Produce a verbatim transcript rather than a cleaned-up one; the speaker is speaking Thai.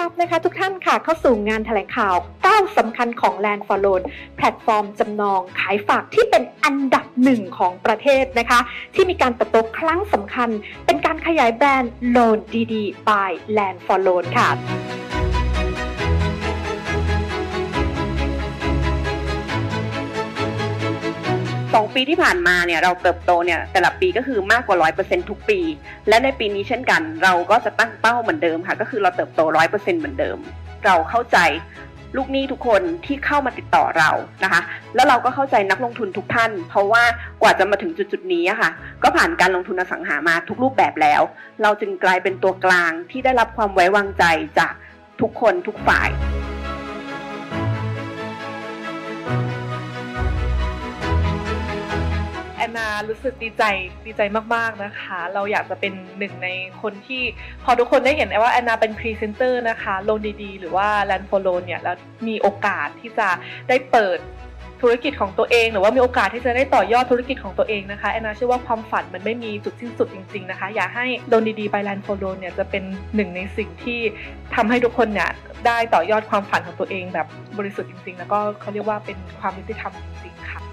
รับนะคะทุกท่านค่ะเข้าสู่งานแถลงข่าวก้าวสำคัญของ Land for Loan แพลตฟอร์มจำนองขายฝากที่เป็นอันดับหนึ่งของประเทศนะคะที่มีการเติบโตครั้งสำคัญเป็นการขยายแบรนด์ Loan ดี ๆ by Land for Loan ค่ะสองปีที่ผ่านมาเนี่ยเราเติบโตเนี่ยแต่ละปีก็คือมากกว่า ร้อยเปอร์เซ็นต์ ทุกปีและในปีนี้เช่นกันเราก็จะตั้งเป้าเหมือนเดิมค่ะก็คือเราเติบโต ร้อยเปอร์เซ็นต์ เหมือนเดิมเราเข้าใจลูกหนี้ทุกคนที่เข้ามาติดต่อเรานะคะแล้วเราก็เข้าใจนักลงทุนทุกท่านเพราะว่ากว่าจะมาถึงจุดๆนี้อะค่ะก็ผ่านการลงทุนอสังหามาทุกรูปแบบแล้วเราจึงกลายเป็นตัวกลางที่ได้รับความไว้วางใจจากทุกคนทุกฝ่ายแอนนารู้สึกดีใจดีใจมากๆนะคะเราอยากจะเป็นหนึ่งในคนที่พอทุกคนได้เห็นว่าแอนนาเป็นพรีเซนเตอร์นะคะโลนดีๆหรือว่า Land for Loan เนี่ยแล้วมีโอกาสที่จะได้เปิดธุรกิจของตัวเองหรือว่ามีโอกาสที่จะได้ต่อยอดธุรกิจของตัวเองนะคะแอนนาเชื่อว่าความฝันมันไม่มีจุดสิ้นสุดจริงๆนะคะอยากให้โลนดีๆ by Land for Loan เนี่ยจะเป็นหนึ่งในสิ่งที่ทำให้ทุกคนเนี่ยได้ต่อยอดความฝันของตัวเองแบบบริสุทธิ์จริงๆแล้วก็เขาเรียกว่าเป็นความยุติธรรมจริงๆค่ะ